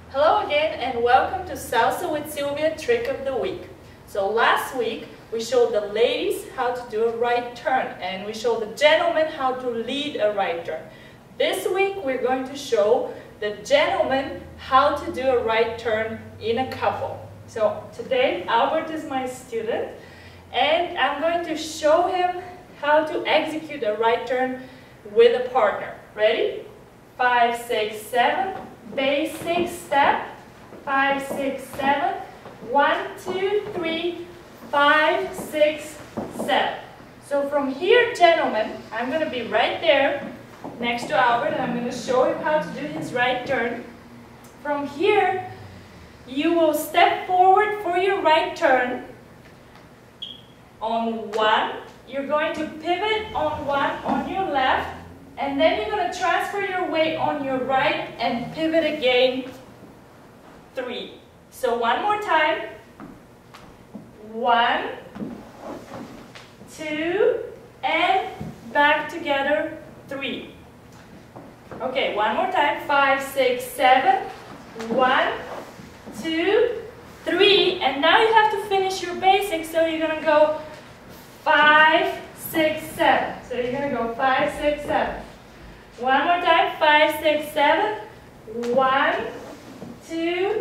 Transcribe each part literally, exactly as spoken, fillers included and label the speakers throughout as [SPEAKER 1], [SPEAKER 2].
[SPEAKER 1] Hello again and welcome to Salsa with Sylvia Trick of the Week. So last week we showed the ladies how to do a right turn and we showed the gentlemen how to lead a right turn. This week we're going to show the gentlemen how to do a right turn in a couple. So today Albert is my student and I'm going to show him how to execute a right turn with a partner. Ready? Five, six, seven. Basic step. Five, six, seven. One, two, three, five, six, seven. So from here, gentlemen, I'm going to be right there next to Albert and I'm going to show him how to do his right turn. From here, you will step forward for your right turn. On one, you're going to pivot on one on your left. And then you're going to transfer your weight on your right and pivot again, three. So one more time. One, two, and back together, three. Okay, one more time. Five, six, seven. One, two, three. And now you have to finish your basics, so you're going to go five, six, seven. So you're going to go five, six, seven. One more time, five, six, seven. One, two,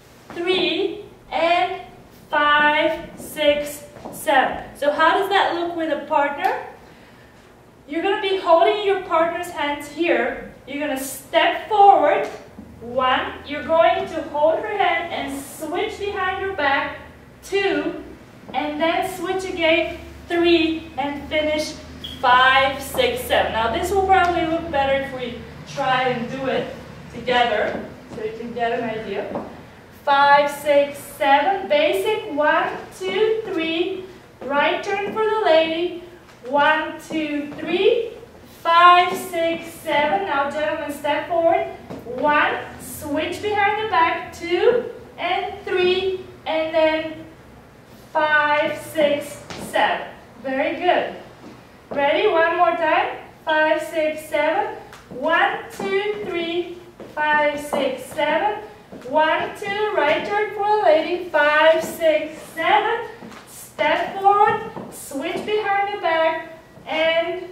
[SPEAKER 1] three, and five, six, seven. So how does that look with a partner? You're going to be holding your partner's hands here. You're going to step forward. One, you're going to hold her hand and switch behind her back. Two, and then switch again. Three, and finish five, six, seven. Now this will probably look better if we try and do it together, so you can get an idea. Five, six, seven. Basic. One, two, three. Right turn for the lady. One, two, three. Five, six, seven. Now gentlemen, step forward. One, switch behind the back. Two, and three, and then five, six, seven. Very good. Ready? One more time. Five, six, seven. One, two, three. Five, six, seven. One, two. Right turn for the lady. Five, six, seven. Step forward. Switch behind the back. And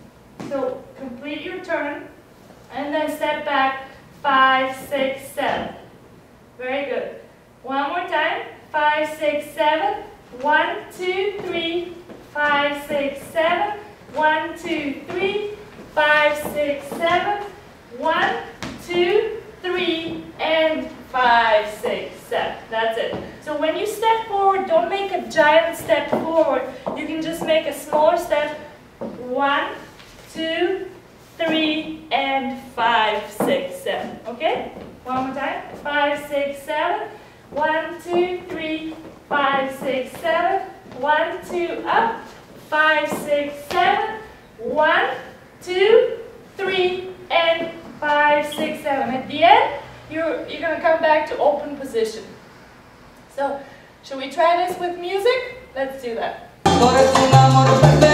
[SPEAKER 1] so complete your turn. And then step back. Five, six, seven. Very good. One more time. Five, six, seven. One, two, three. Five, six, seven. One, two, three. Five, six, seven. One, two, three, and five, six, seven. That's it. So when you step forward, don't make a giant step forward. You can just make a smaller step. One, two, three, and five, six, seven. Okay? One more time. Five, six, seven. One, two, three. Five, six, seven. One, two, up. Five, six, seven. One, two, three, and five, six, seven. At the end, you're, you're going to come back to open position. So, should we try this with music? Let's do that.